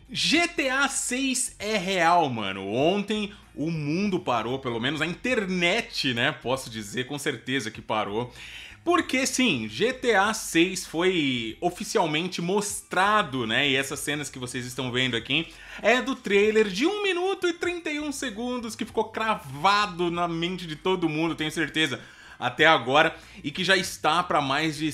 GTA 6 é real, mano. Ontem o mundo parou, pelo menos a internet, né? Posso dizer com certeza que parou. Porque sim, GTA 6 foi oficialmente mostrado, né? E essas cenas que vocês estão vendo aqui é do trailer de 1 minuto e 31 segundos que ficou cravado na mente de todo mundo, tenho certeza, até agora, e que já está para mais de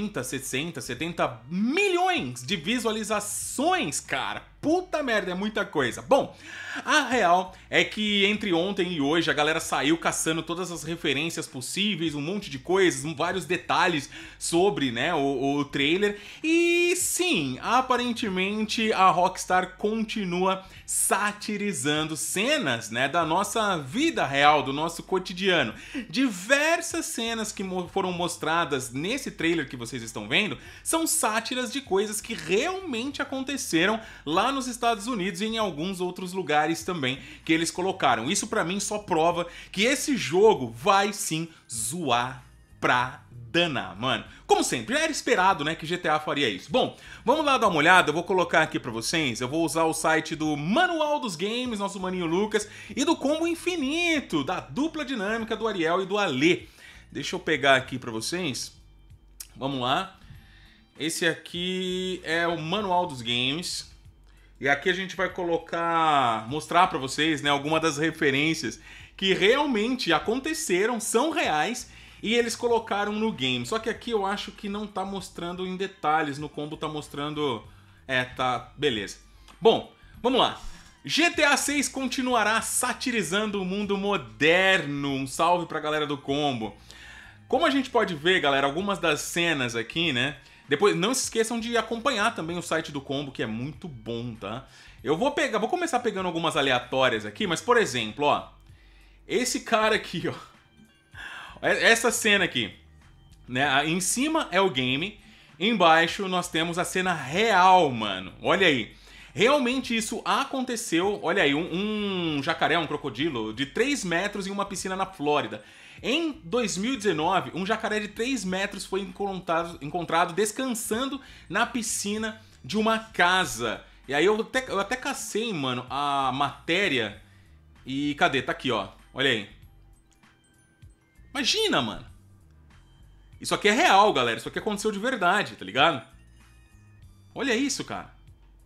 70 milhões de visualizações, cara. Puta merda, é muita coisa. Bom, a real é que entre ontem e hoje a galera saiu caçando todas as referências possíveis, um monte de coisas, vários detalhes sobre, né, o trailer. E sim, aparentemente a Rockstar continua satirizando cenas, né, da nossa vida real, do nosso cotidiano. Diversas cenas que foram mostradas nesse trailer que vocês estão vendo são sátiras de coisas que realmente aconteceram lá nos Estados Unidos e em alguns outros lugares também que eles colocaram. Isso pra mim só prova que esse jogo vai sim zoar pra danar, mano. Como sempre, já era esperado, né, que GTA faria isso. Bom, vamos lá dar uma olhada, eu vou colocar aqui pra vocês, eu vou usar o site do Manual dos Games, nosso maninho Lucas, e do Combo Infinito, da dupla dinâmica do Ariel e do Alê. Deixa eu pegar aqui pra vocês. Vamos lá. Esse aqui é o Manual dos Games. E aqui a gente vai mostrar pra vocês, né, algumas das referências que realmente aconteceram, são reais, e eles colocaram no game. Só que aqui eu acho que não tá mostrando em detalhes, no combo tá mostrando... tá, beleza. Bom, vamos lá. GTA 6 continuará satirizando o mundo moderno. Um salve pra galera do combo. Como a gente pode ver, galera, algumas das cenas aqui, né... Depois, não se esqueçam de acompanhar também o site do Combo, que é muito bom, tá? Eu vou começar pegando algumas aleatórias aqui, mas, por exemplo, ó... Esse cara aqui, ó... Essa cena aqui, né? Em cima é o game, embaixo nós temos a cena real, mano. Olha aí. Realmente isso aconteceu. Olha aí, um jacaré, um crocodilo de 3 metros em uma piscina na Flórida. Em 2019, um jacaré de 3 metros foi encontrado descansando na piscina de uma casa. E aí eu até cacei, mano, a matéria. E cadê? Tá aqui, ó. Olha aí. Imagina, mano. Isso aqui é real, galera. Isso aqui aconteceu de verdade, tá ligado? Olha isso, cara.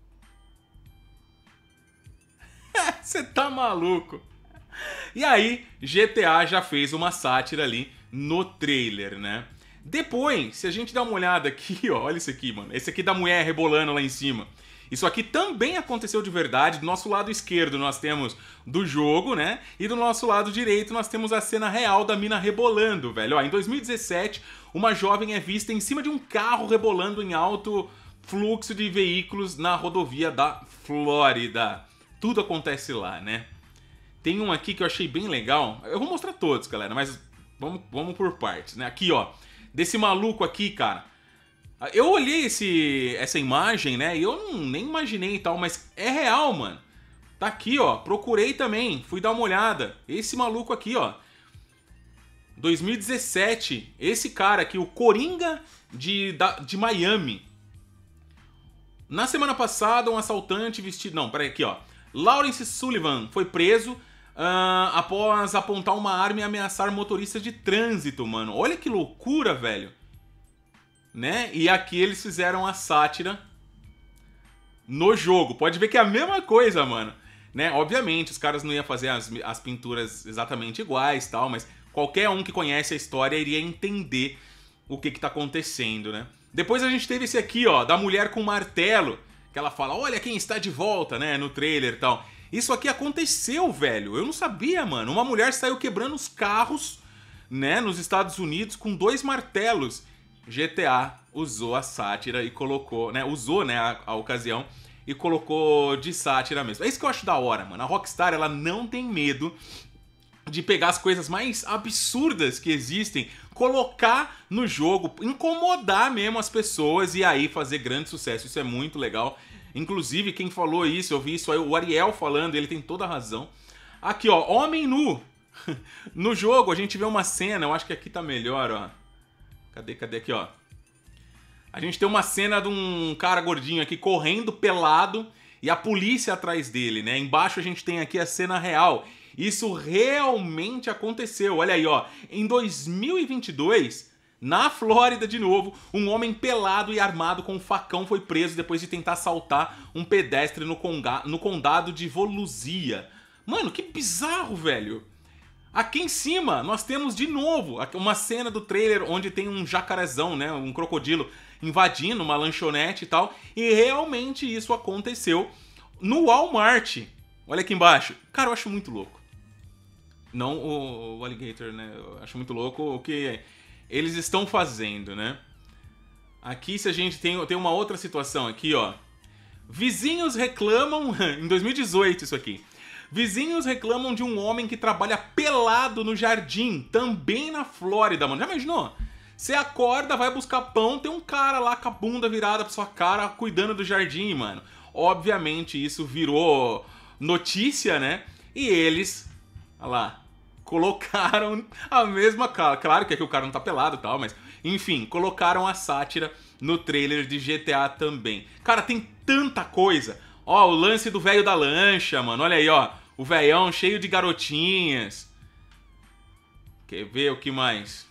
Você tá maluco? E aí, GTA já fez uma sátira ali no trailer, né? Depois, se a gente dá uma olhada aqui, ó, olha isso aqui, mano. Esse aqui da mulher rebolando lá em cima. Isso aqui também aconteceu de verdade. Do nosso lado esquerdo nós temos do jogo, né? E do nosso lado direito nós temos a cena real da mina rebolando, velho. Ó, em 2017, uma jovem é vista em cima de um carro rebolando em alto fluxo de veículos na rodovia da Flórida. Tudo acontece lá, né? Tem um aqui que eu achei bem legal. Eu vou mostrar todos, galera, mas vamos por partes, né? Aqui, ó. Desse maluco aqui, cara. Eu olhei essa imagem, né? E eu nem imaginei e tal, mas é real, mano. Tá aqui, ó. Procurei também. Fui dar uma olhada. Esse maluco aqui, ó. 2017. Esse cara aqui, o Coringa de Miami. Na semana passada, um assaltante vestido... Não, peraí, aqui, ó. Lawrence Sullivan foi preso após apontar uma arma e ameaçar motoristas de trânsito, mano. Olha que loucura, velho. Né? E aqui eles fizeram a sátira no jogo. Pode ver que é a mesma coisa, mano. Né? Obviamente, os caras não iam fazer as pinturas exatamente iguais e tal, mas qualquer um que conhece a história iria entender o que tá acontecendo, né? Depois a gente teve esse aqui, ó, da mulher com martelo, que ela fala, olha quem está de volta, né, no trailer e tal. Isso aqui aconteceu, velho. Eu não sabia, mano. Uma mulher saiu quebrando os carros, né, nos Estados Unidos com 2 martelos. GTA usou a sátira e colocou, né, usou, né, a ocasião e colocou de sátira mesmo. É isso que eu acho da hora, mano. A Rockstar, ela não tem medo de pegar as coisas mais absurdas que existem, colocar no jogo, incomodar mesmo as pessoas e aí fazer grande sucesso. Isso é muito legal. Inclusive, quem falou isso, eu vi isso aí, o Ariel falando, ele tem toda a razão. Aqui, ó, homem nu. No jogo, a gente vê uma cena, eu acho que aqui tá melhor, ó. Cadê aqui, ó? A gente tem uma cena de um cara gordinho aqui correndo pelado e a polícia atrás dele, né? Embaixo a gente tem aqui a cena real. Isso realmente aconteceu. Olha aí, ó. Em 2022, na Flórida de novo, um homem pelado e armado com um facão foi preso depois de tentar assaltar um pedestre no condado de Volusia. Mano, que bizarro, velho. Aqui em cima, nós temos de novo uma cena do trailer onde tem um jacarezão, né? Um crocodilo invadindo uma lanchonete e tal. E realmente isso aconteceu no Walmart. Olha aqui embaixo. Cara, eu acho muito louco. Não o alligator, né? Eu acho muito louco o que eles estão fazendo, né? Aqui se a gente tem uma outra situação aqui, ó. Vizinhos reclamam... em 2018 isso aqui. Vizinhos reclamam de um homem que trabalha pelado no jardim, também na Flórida, mano. Já imaginou? Você acorda, vai buscar pão, tem um cara lá com a bunda virada pra sua cara, cuidando do jardim, mano. Obviamente isso virou notícia, né? E eles, olha lá, colocaram a mesma cara. Claro que aqui o cara não tá pelado e tal, mas enfim, colocaram a sátira no trailer de GTA também. Cara, tem tanta coisa. Ó, o lance do velho da lancha, mano. Olha aí, ó. O velhão cheio de garotinhas. Quer ver o que mais?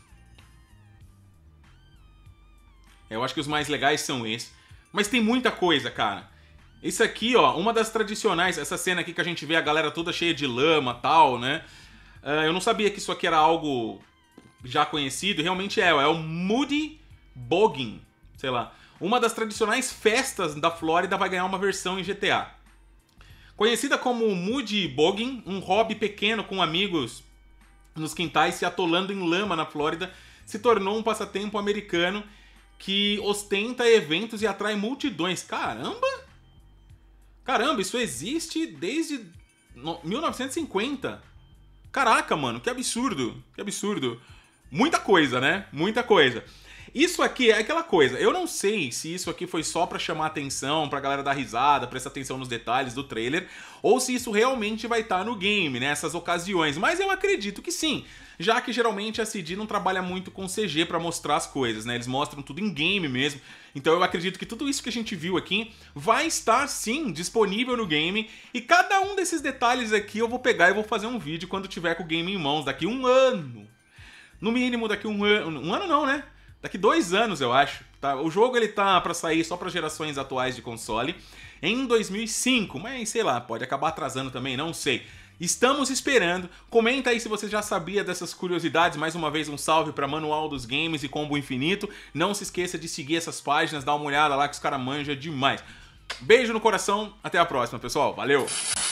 Eu acho que os mais legais são esses. Mas tem muita coisa, cara. Isso aqui, ó, uma das tradicionais. Essa cena aqui que a gente vê a galera toda cheia de lama e tal, né? Eu não sabia que isso aqui era algo já conhecido. Realmente é o Muddy Boggin. Sei lá. Uma das tradicionais festas da Flórida vai ganhar uma versão em GTA. Conhecida como Muddy Boggin, um hobby pequeno com amigos nos quintais se atolando em lama na Flórida, se tornou um passatempo americano que ostenta eventos e atrai multidões. Caramba! Caramba, isso existe desde 1950. Caraca, mano, que absurdo, que absurdo. Muita coisa, né? Muita coisa. Isso aqui é aquela coisa, eu não sei se isso aqui foi só pra chamar atenção, pra galera dar risada, prestar atenção nos detalhes do trailer, ou se isso realmente vai estar no game, né, essas ocasiões, mas eu acredito que sim, já que geralmente a CD não trabalha muito com CG pra mostrar as coisas, né, eles mostram tudo em game mesmo, então eu acredito que tudo isso que a gente viu aqui vai estar sim disponível no game, e cada um desses detalhes aqui eu vou pegar e vou fazer um vídeo quando tiver com o game em mãos, daqui um ano, no mínimo daqui um ano não, né? Daqui 2 anos, eu acho. Tá? O jogo ele tá pra sair só para gerações atuais de console em 2005, mas sei lá, pode acabar atrasando também, não sei. Estamos esperando. Comenta aí se você já sabia dessas curiosidades. Mais uma vez um salve para Manual dos Games e Combo Infinito. Não se esqueça de seguir essas páginas, dar uma olhada lá que os caras manjam demais. Beijo no coração, até a próxima, pessoal. Valeu!